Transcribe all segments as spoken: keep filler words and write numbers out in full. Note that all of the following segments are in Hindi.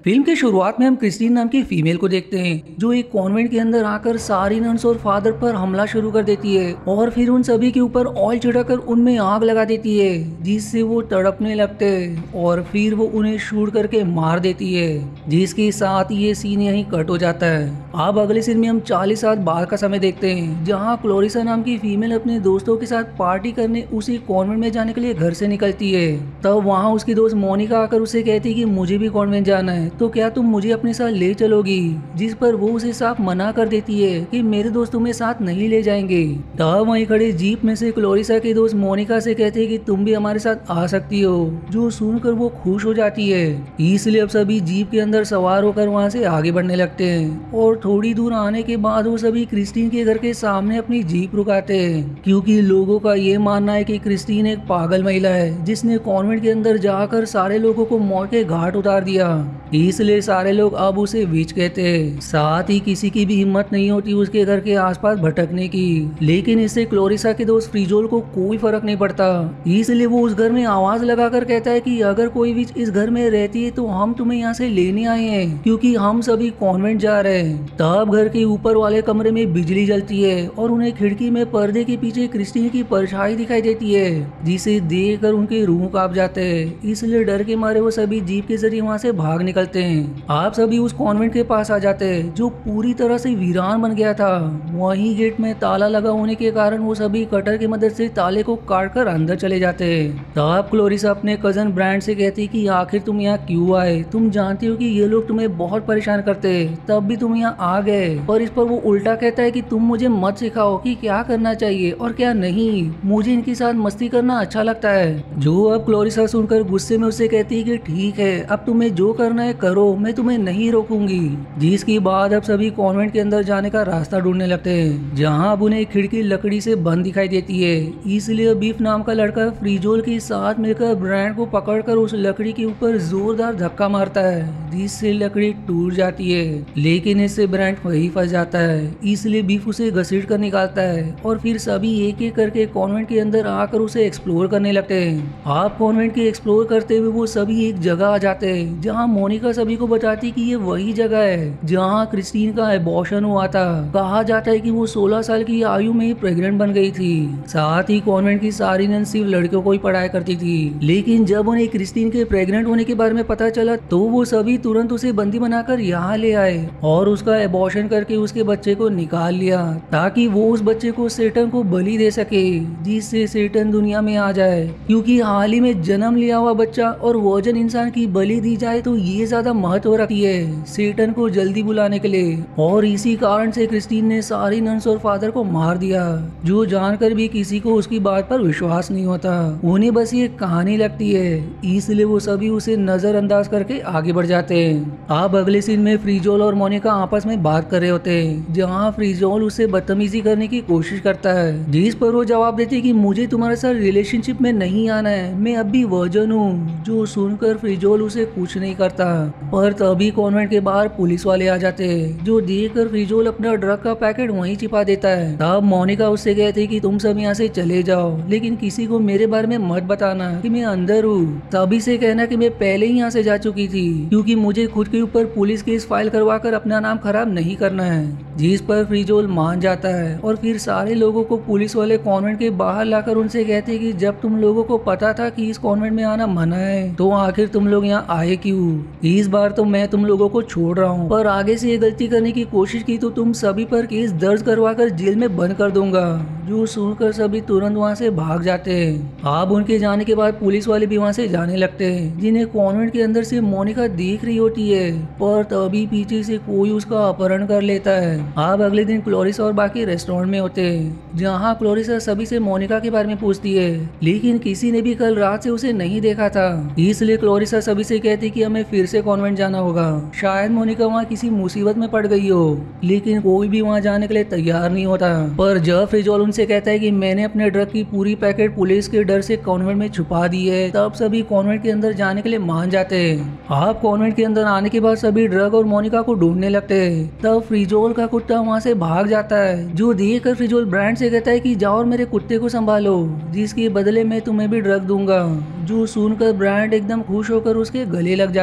फिल्म की शुरुआत में हम क्रिस्टीन नाम की फीमेल को देखते हैं जो एक कॉन्वेंट के अंदर आकर सारी नन्स और फादर पर हमला शुरू कर देती है और फिर उन सभी के ऊपर ऑयल छिड़कर उनमें आग लगा देती है जिससे वो तड़पने लगते हैं और फिर वो उन्हें शूट करके मार देती है। जिसके साथ ये सीन यहीं कट हो जाता है। अब अगले सीन में हम चालीस साल बाद का समय देखते हैं जहाँ क्लोरिसा नाम की फीमेल अपने दोस्तों के साथ पार्टी करने उसी कॉन्वेंट में जाने के लिए घर से निकलती है। तब वहाँ उसकी दोस्त मोनिका आकर उसे कहती है कि मुझे भी कॉन्वेंट जाना है तो क्या तुम मुझे अपने साथ ले चलोगी, जिस पर वो उसे साफ मना कर देती है कि मेरे दोस्त तुम्हें साथ नहीं ले जाएंगे। तब वहीं खड़े जीप में से क्लोरिसा की दोस्त मोनिका से कहते हैं कि तुम भी हमारे साथ आ सकती हो, जो सुनकर वो खुश हो जाती है। इसलिए अब सभी जीप के अंदर सवार होकर वहाँ से आगे बढ़ने लगते हैं और थोड़ी दूर आने के बाद वो सभी क्रिस्टीन के घर के सामने अपनी जीप रुकाते हैं क्योंकि लोगों का ये मानना है कि क्रिस्टीन एक पागल महिला है जिसने कॉन्वेंट के अंदर जाकर सारे लोगों को मौत के घाट उतार दिया। इसलिए सारे लोग अब उसे विच कहते हैं। साथ ही किसी की भी हिम्मत नहीं होती उसके घर के आसपास भटकने की। लेकिन इससे क्लोरिसा के दोस्त फ्रिजोल को कोई फर्क नहीं पड़ता, इसलिए वो उस घर में आवाज लगाकर कहता है कि अगर कोई भी इस घर में रहती है तो हम तुम्हें यहाँ से लेने आए हैं क्योंकि हम सभी कॉन्वेंट जा रहे हैं। तब घर के ऊपर वाले कमरे में बिजली जलती है और उन्हें खिड़की में पर्दे के पीछे क्रिस्टीन की परछाई दिखाई देती है जिसे देखकर उनके रूह कांप जाते हैं। इसलिए डर के मारे वो सभी जीप के जरिए वहाँ से भाग निकलते हैं। आप सभी उस कॉन्वेंट के पास आ जाते हैं जो पूरी तरह से वीरान बन गया था। वहीं गेट में ताला लगा होने के कारण वो सभी कटर की मदद से ताले को काटकर अंदर चले जाते हैं। तब क्लोरिसा अपने कजन ब्रांड से कहती कि आखिर तुम यहाँ क्यों आए, तुम जानती हो कि ये लोग तुम्हें बहुत परेशान करते हैं, तब भी तुम यहाँ आ गए। और इस पर वो उल्टा कहता है कि तुम मुझे मत सिखाओ कि क्या करना चाहिए और क्या नहीं, मुझे इनके साथ मस्ती करना अच्छा लगता है। जो अब क्लोरिसा सुनकर गुस्से में उससे कहती है कि ठीक है, अब तुम्हें जो करना है करो, मैं तुम्हें नहीं रोकूंगी। जिसके बाद अब सभी कॉन्वेंट के अंदर जाने का रास्ता ढूंढने लगते हैं जहां अब उन्हें खिड़की लकड़ी से बंद दिखाई देती है। इसलिए बीफ नाम का लड़का फ्रिजोल के साथ मिलकर ब्रांड को पकड़कर उस लकड़ी के ऊपर जोरदार धक्का मारता है जिससे लकड़ी टूट जाती है। लेकिन इससे ब्रांड वही फंस जाता है, इसलिए बीफ उसे घसीट कर निकालता है और फिर सभी एक एक करके कॉन्वेंट के अंदर आकर उसे एक्सप्लोर करने लगते हैं। आप कॉन्वेंट के एक्सप्लोर करते हुए वो सभी एक जगह आ जाते हैं जहाँ मोनिका सभी को बताती कि ये वही जगह है जहाँ क्रिस्टीन का एबॉर्शन हुआ था। कहा जाता है कि वो सोलह साल की आयु में ही प्रेग्नेंट बन गई थी। साथ ही कॉन्वेंट की सारी नन सिर्फ लड़कियों को ही पढ़ाया करती थी। लेकिन जब उन्हें क्रिस्टीन के प्रेग्नेंट होने के बारे में पता चला तो वो सभी तुरंत उसे बंदी बनाकर यहाँ ले आए और उसका एबॉर्शन करके उसके बच्चे को निकाल लिया ताकि वो उस बच्चे को सेटन को बलि दे सके, जिससे सेटन दुनिया में आ जाए। क्योंकि हाल ही में जन्म लिया हुआ बच्चा और वर्जन इंसान की बलि दी जाए तो ये ज्यादा महत्व रखती है सेटन को जल्दी बुलाने के लिए। और इसी कारण से क्रिस्टीन ने सारी नन्स और फादर को मार दिया, जो जानकर भी किसी को उसकी बात पर विश्वास नहीं होता। उन्हें बस ये कहानी लगती है, इसलिए वो सभी उसे नजरअंदाज करके आगे बढ़ जाते हैं। अब अगले सीन में फ्रिजोल और मोनिका आपस में बात कर रहे होते हैं जहाँ फ्रिजोल उसे बदतमीजी करने की कोशिश करता है, जिस पर वो जवाब देती है कि मुझे तुम्हारे साथ रिलेशनशिप में नहीं आना है, मैं अब भी वर्जन हूँ। जो सुनकर फ्रिजोल उसे कुछ नहीं करता। पर तभी कॉन्वेंट के बाहर पुलिस वाले आ जाते हैं जो देखकर फ्रिजोल अपना ड्रग का पैकेट वहीं छिपा देता है। तब मोनिका उससे कहती कि तुम सब यहाँ से चले जाओ, लेकिन किसी को मेरे बारे में मत बताना कि मैं अंदर हूँ। तभी से कहना कि मैं पहले ही यहाँ से जा चुकी थी क्योंकि मुझे खुद के ऊपर पुलिस केस फाइल करवा कर अपना नाम खराब नहीं करना है। जिस पर फ्रिजोल मान जाता है और फिर सारे लोगों को पुलिस वाले कॉन्वेंट के बाहर लाकर उनसे कहते कि जब तुम लोगों को पता था कि इस कॉन्वेंट में आना मना है तो आखिर तुम लोग यहाँ आए क्यों। इस बार तो मैं तुम लोगों को छोड़ रहा हूँ, पर आगे से ये गलती करने की कोशिश की तो तुम सभी पर केस दर्ज करवा कर जेल में बंद कर दूंगा। जो सुनकर सभी तुरंत वहाँ से भाग जाते हैं। अब उनके जाने के बाद पुलिस वाले भी वहाँ से जाने लगते हैं, जिन्हें कॉन्वेंट के अंदर से मोनिका देख रही होती है। पर तभी पीछे से कोई उसका अपहरण कर लेता है। अब अगले दिन क्लोरिसा और बाकी रेस्टोरेंट में होते हैं जहाँ क्लोरिसा सभी से मोनिका के बारे में पूछती है, लेकिन किसी ने भी कल रात से उसे नहीं देखा था। इसलिए क्लोरिसा सभी से कहती कि हमें फिर से कॉन्वेंट जाना होगा, शायद मोनिका वहाँ किसी मुसीबत में पड़ गई हो। लेकिन कोई भी वहाँ जाने के लिए तैयार नहीं होता। पर जब फ्रिजोल उनसे कहता है कि मैंने अपने ड्रग की पूरी पैकेट पुलिस के डर से कॉन्वेंट में छुपा दी है, तब सभी कॉन्वेंट के अंदर जाने के लिए मान जाते हैं। आप कॉन्वेंट के अंदर आने के बाद सभी ड्रग और मोनिका को ढूंढने लगते हैं। तब फ्रिजोल का कुत्ता वहाँ से भाग जाता है, जो देख कर फ्रिजोल ब्रांड से कहता है कि जाओ और मेरे कुत्ते को संभालो, जिसके बदले में तुम्हें भी ड्रग दूंगा। जो सुनकर ब्रांड एकदम खुश होकर उसके गले लग जाता है।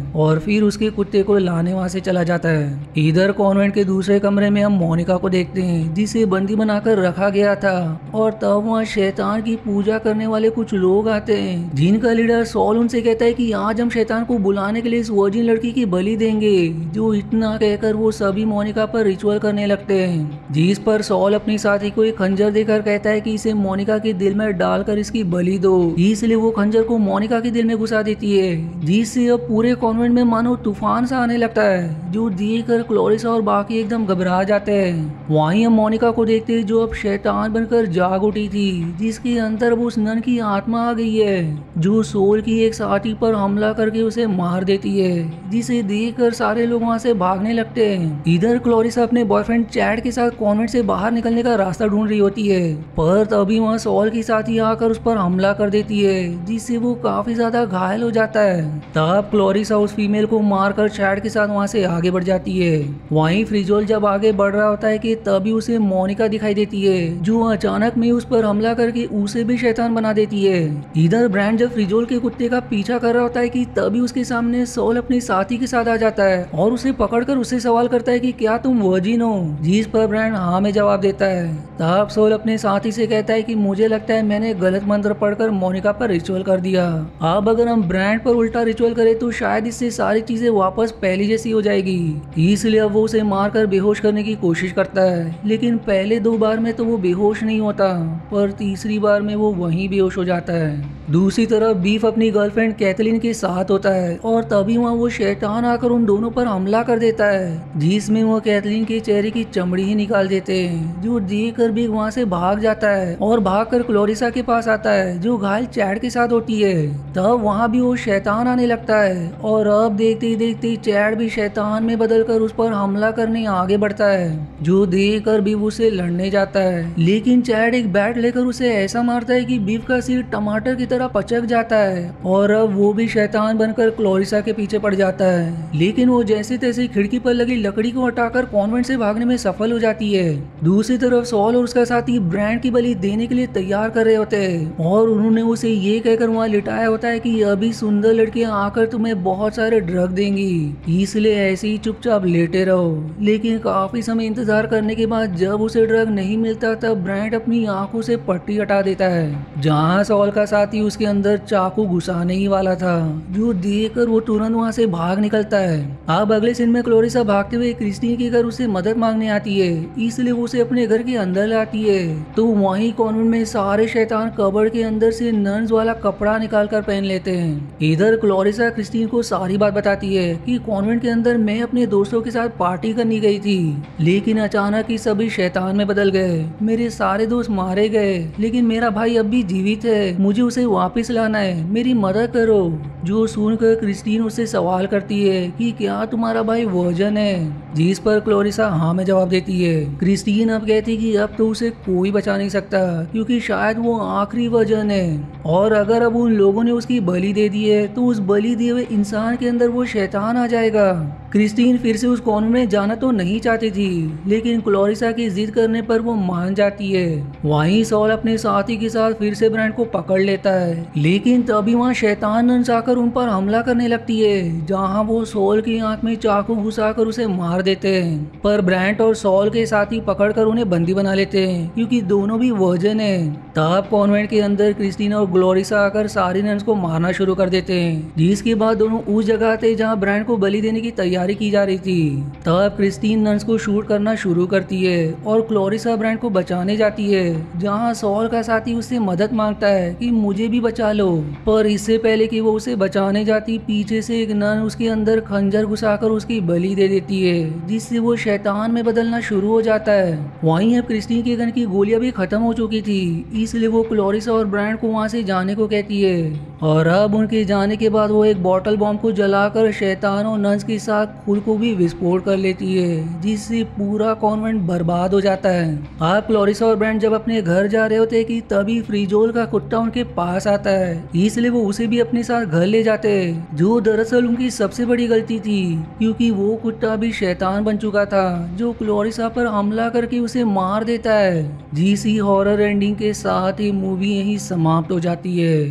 और फिर उसके कुत्ते को लाने वहाँ से चला जाता है। इधर कॉन्वेंट के दूसरे कमरे में हम मोनिका को देखते हैं जिसे बंदी बनाकर रखा गया था और तब वहाँ शैतान की पूजा करने वाले कुछ लोग आते हैं जिनका लीडर सॉल उनसे कहता है कि आज हम शैतान को बुलाने के लिए इस वर्जिन लड़की की बलि देंगे। जो इतना कहकर वो सभी मोनिका पर रिचुअल करने लगते हैं जिस पर सॉल अपनी साथी को एक खंजर देकर कहता है कि इसे मोनिका के दिल में डालकर इसकी बलि दो। इसलिए वो खंजर को मोनिका के दिल में घुसा देती है जिससे अब पूरे कॉन्वेंट में मानो तूफान सा आने लगता है जो देखकर क्लोरिसा और बाकी एकदम घबरा जाते हैं। वहीं हम मोनिका को देखते हैं जो अब शैतान बनकर जाग उठी थी जिसके अंदर वो उस नन की आत्मा आ गई है जो सोल की एक साथी पर हमला करके उसे मार देती है जिसे देखकर सारे लोग वहां से भागने लगते हैं। इधर क्लोरिसा अपने बॉयफ्रेंड चैड के साथ कॉन्वेंट से बाहर निकलने का रास्ता ढूंढ रही होती है पर तभी वहाँ सॉल की साथी आकर उस पर हमला कर देती है जिससे वो काफी ज्यादा घायल हो जाता है। तब क्लोरिसा उस फीमेल को मारकर चैड के साथ वहाँ से आगे बढ़ जाती है। वहीं फ्रिजोल जब आगे बढ़ रहा होता है कि तभी उसे मोनिका दिखाई देती है जो अचानक में उस पर हमला करके उसे भी शैतान बना देती है। इधर ब्रांड जब फ्रिजोल के कुत्ते का पीछा कर रहा होता है कि तभी उसके सामने सॉल अपनी साथी के साथ आ जाता है और उसे पकड़कर उससे सवाल करता है कि क्या तुम वर्जिन हो, जिस पर ब्रांड हाँ में जवाब देता है। तब सॉल अपने साथी से कहता है कि मुझे लगता है मैंने गलत मंत्र पढ़कर मोनिका पर रिचुअल कर दिया। अब अगर हम ब्रांड पर उल्टा रिचुअल करें तो शायद इससे सारी चीजें वापस पहली जैसी हो जाएगी। इसलिए अब वो उसे मारकर बेहोश करने की कोशिश करता है लेकिन पहले दो बार में तो वो बेहोश नहीं होता पर तीसरी बार में वो वहीं बेहोश हो जाता है। दूसरी तरफ बीफ अपनी गर्लफ्रेंड कैथलीन के साथ होता है और तभी वहाँ वो शैतान आकर उन दोनों पर हमला कर देता है जिसमें वो कैथलीन के चेहरे की चमड़ी ही निकाल देते हैं जो देखकर बीफ वहाँ से भाग जाता है और भागकर क्लोरिसा के पास आता है जो घायल चैड के साथ होती है। तब वहाँ भी वो शैतान आने लगता है और अब देखते ही देखते चैड भी शैतान में बदलकर उस पर हमला करने आगे बढ़ता है जो देखकर बीफ उसे लड़ने जाता है लेकिन चैड एक बैट लेकर उसे ऐसा मारता है कि बीफ का सिर टमाटर की तरह पचक जाता है और अब वो भी शैतान बनकर क्लोरिसा के पीछे पड़ जाता है लेकिन वो जैसे तैसे खिड़की पर लगी लकड़ी को हटाकर कॉन्वेंट से भागने में सफल हो जाती है। दूसरी तरफ सॉल और उसका साथी ब्रांड की बलि देने के लिए तैयार कर रहे होते हैं और उन्होंने उसे ये कहकर वहाँ लिटाया होता है कि अभी सुंदर लड़कियां आकर तुम्हें बहुत सारे ड्रग देंगी इसलिए ऐसे ही चुपचाप लेटे रहो। लेकिन काफी समय इंतजार करने के बाद जब उसे ड्रग नहीं मिलता तब ब्रांड अपनी आंखों से पट्टी हटा देता है जहाँ सॉल का साथी उसके अंदर चाकू घुसाने ही वाला था जो देखकर वो तुरंत वहाँ से भाग निकलता है। अब अगले सीन में क्लोरिसा भागते हुए क्रिस्टीन के घर उसे मदद मांगने आती है इसलिए वो उसे अपने घर के अंदर लाती है तो वहीं कॉन्वेंट में सारे शैतान कबर्ड के अंदर से नन्स वाला कपड़ा निकाल कर पहन लेते हैं। इधर क्लोरिसा क्रिस्टीन को सारी बात बताती है कि कॉन्वेंट के अंदर मैं अपने दोस्तों के साथ पार्टी करने गई थी लेकिन अचानक ही सभी शैतान में बदल गए, मेरे सारे दोस्त मारे गए लेकिन मेरा भाई अब भी जीवित है, मुझे उसे वापस लाना है, मेरी मदद करो। जो सुनकर क्रिस्टीन उससे सवाल करती है कि क्या तुम्हारा भाई वर्जन है, जिस पर क्लोरिसा हाँ में जवाब देती है। क्रिस्टीन अब कहती कि अब तो उसे कोई बचा नहीं सकता क्योंकि शायद वो आखिरी वर्जन है और अगर अब उन लोगों ने उसकी बलि दे दी है तो उस बलि दिए हुए इंसान के अंदर वो शैतान आ जाएगा। क्रिस्टीन फिर से उस कॉन्वेंट में जाना तो नहीं चाहती थी लेकिन क्लोरिसा की जिद करने पर वो मान जाती है। वहीं सॉल अपने साथी के साथ फिर से ब्रांड को पकड़ लेता है लेकिन तभी वहाँ शैतान नंस आकर उन पर हमला करने लगती है जहाँ वो सॉल की आंख में चाकू घुसाकर उसे मार देते हैं पर ब्रांड और सॉल के साथी पकड़कर उन्हें बंदी बना लेते हैं क्योंकि दोनों भी वर्जन है। तब कॉन्वेंट के अंदर क्रिस्टीन और ग्लोरिसा आकर सारी नंस को मारना शुरू कर देते हैं जिसके बाद दोनों उस जगह आते जहाँ ब्रांड को बलि देने की तैयारी की जा रही थी। तब क्रिस्टीन नंस को शूट करना शुरू करती है और क्लोरिसा ब्रांड को बचाने जाती है जहाँ सॉल का साथी उससे मदद मांगता है कि मुझे भी बचा लो पर इससे पहले कि वो उसे बचाने जाती पीछे से एक नन उसके अंदर खंजर घुसाकर उसकी बलि दे देती है जिससे वो शैतान में बदलना शुरू हो जाता है। वहीं अब क्रिस्टीन के गन की गोलियां भी खत्म हो चुकी थी इसलिए वो क्लोरिसा और ब्रांड को वहां से जाने को कहती है और अब उनके जाने के बाद वो एक बॉटल बॉम्ब को जलाकर शैतान और नंस के साथ खुद को भी विस्फोट कर लेती है जिससे पूरा कॉन्वेंट बर्बाद हो जाता है। अब क्लोरिसा और ब्रांड जब अपने घर जा रहे होते कि तभी फ्रीजोल का कुत्ता उनके पास आता है इसलिए वो उसे भी अपने साथ घर ले जाते हैं जो दरअसल उनकी सबसे बड़ी गलती थी क्योंकि वो कुत्ता भी शैतान बन चुका था जो क्लोरिसा पर हमला करके उसे मार देता है। जिस हॉरर एंडिंग के साथ ही मूवी यहीं समाप्त हो जाती है।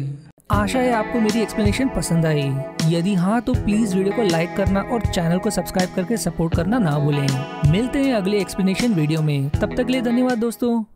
आशा है आपको मेरी एक्सप्लेनेशन पसंद आई। यदि हाँ तो प्लीज वीडियो को लाइक करना और चैनल को सब्सक्राइब करके सपोर्ट करना ना भूलें। मिलते हैं अगले एक्सप्लेनेशन वीडियो में, तब तक के लिए धन्यवाद दोस्तों।